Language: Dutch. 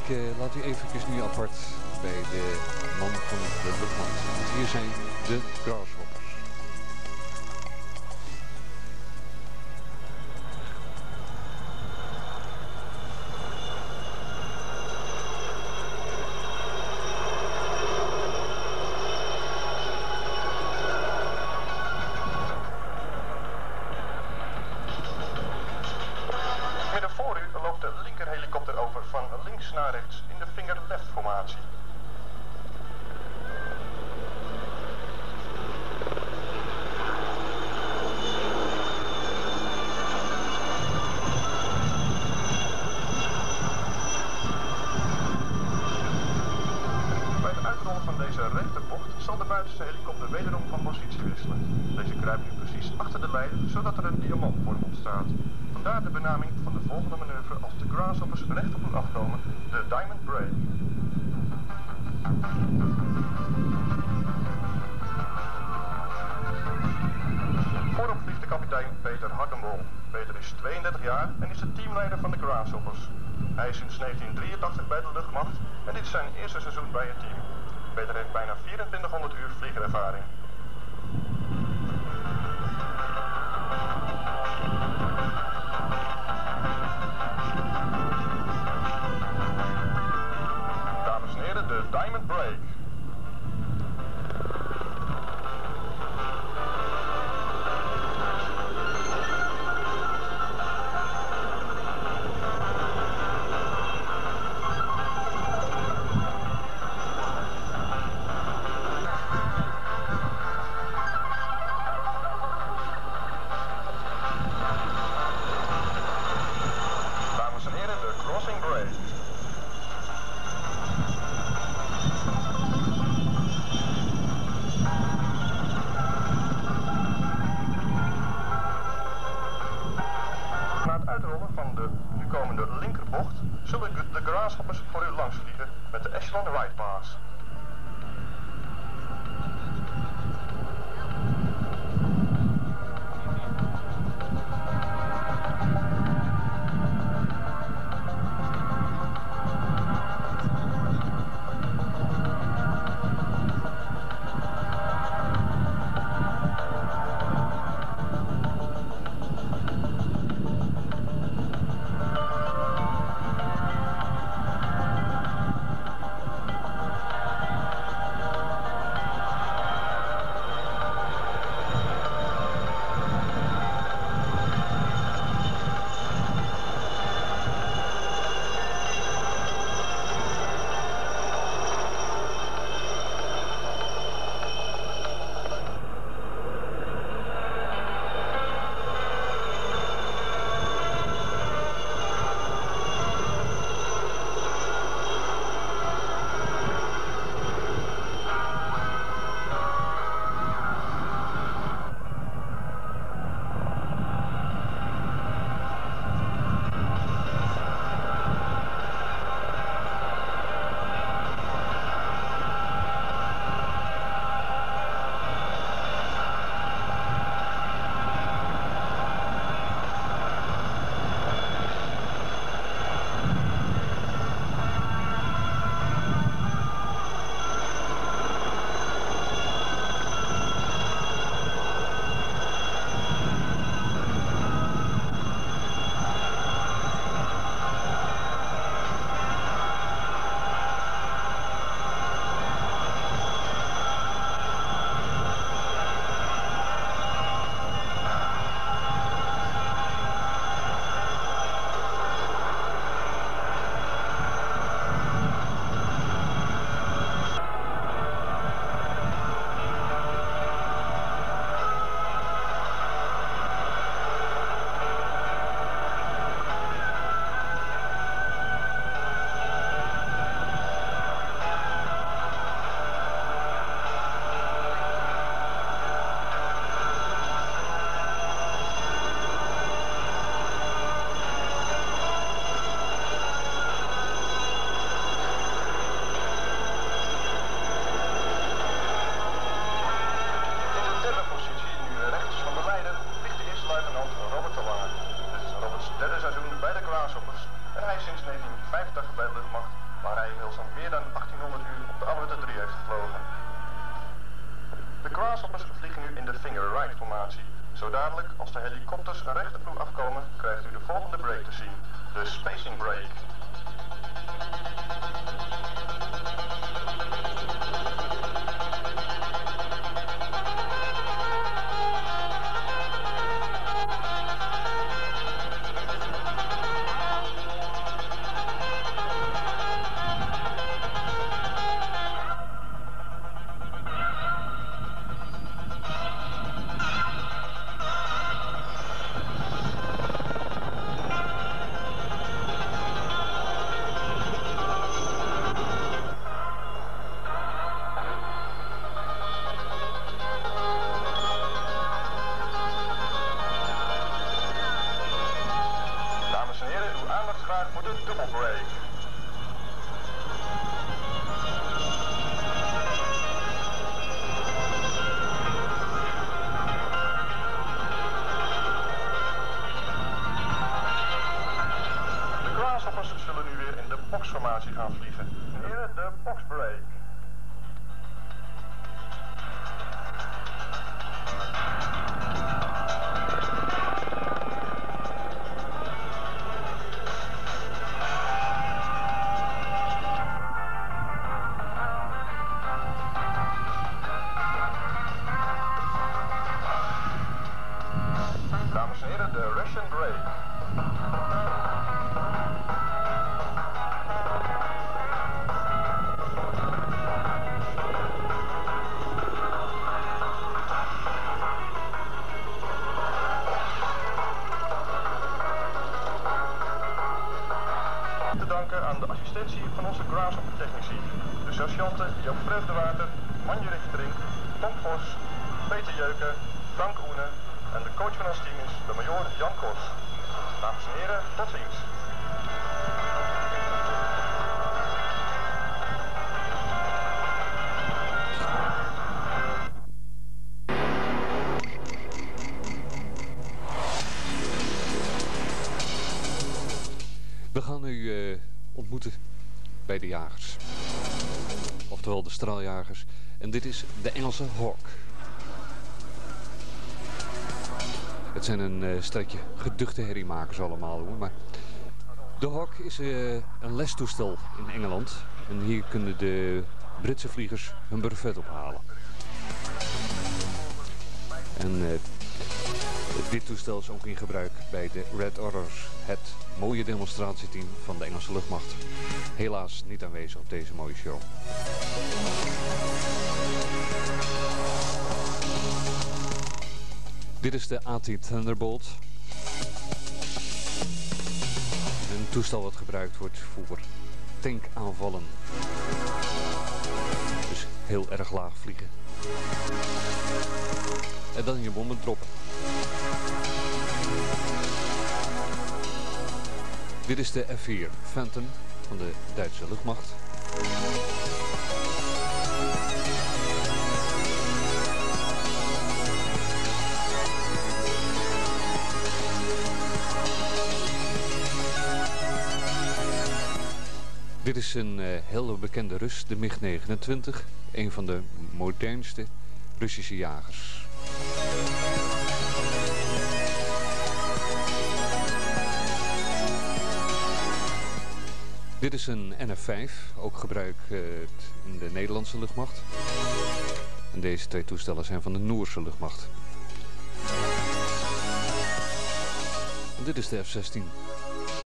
laat u eventjes nu apart bij de man van de luchtmacht. Want hier zijn de Grasshoppers. Naar rechts in de finger-left formatie. Bij het uitrollen van deze rechterbocht zal de buitenste helikopter wederom van positie wisselen. Deze kruipt nu precies achter de leider, zodat er een diamantvorm ontstaat. Vandaar de benaming van de volgende manoeuvre als de Grasshoppers recht op u afkomen, de Diamond Break. Voorop vliegt de kapitein Peter Hakkenbol. Peter is 32 jaar en is de teamleider van de Grasshoppers. Hij is sinds 1983 bij de luchtmacht en dit is zijn eerste seizoen bij het team. Peter heeft bijna 2400 uur vliegerervaring. De Diamond Break. Dames en heren, de Crossing Break. Linkerbocht zullen de Grasshoppers voor u langs vliegen met de Echelon Right Pass. waar hij inmiddels al meer dan 1800 uur op de Alouette 3 heeft gevlogen. De Grasshoppers vliegen nu in de finger-right-formatie. Zo dadelijk, als de helikopters recht op u afkomen, krijgt u de volgende break te zien. De spacing break. Voor de double break. De Grasshoppers zullen nu weer in de boxformatie gaan vliegen. Heren, de box break. Dames en heren, de Russian break. Te danken aan de assistentie van onze Grasshopper technici, de sergeanten Joop Vreugdewater, Manje Richtering, Tom Vos, Peter Jeuken, Frank Oene en de coach van ons team is de major Jan Kors. Dames en heren, tot ziens. We gaan u ontmoeten bij de jagers. Oftewel de straaljagers. En dit is de Engelse Hawk. Het zijn een stelletje geduchte herriemakers allemaal hoor. Maar de Hawk is een lestoestel in Engeland. En hier kunnen de Britse vliegers hun brevet ophalen. En dit toestel is ook in gebruik bij de Red Orders. Het mooie demonstratieteam van de Engelse luchtmacht. Helaas niet aanwezig op deze mooie show. Dit is de AT Thunderbolt. Een toestel wat gebruikt wordt voor tankaanvallen. Dus heel erg laag vliegen. En dan je bommen droppen. Dit is de F4 Phantom van de Duitse luchtmacht. Dit is een heel bekende Rus, de MiG-29, een van de modernste Russische jagers. Dit is een NF5, ook gebruikt in de Nederlandse luchtmacht. En deze twee toestellen zijn van de Noorse luchtmacht. En dit is de F-16.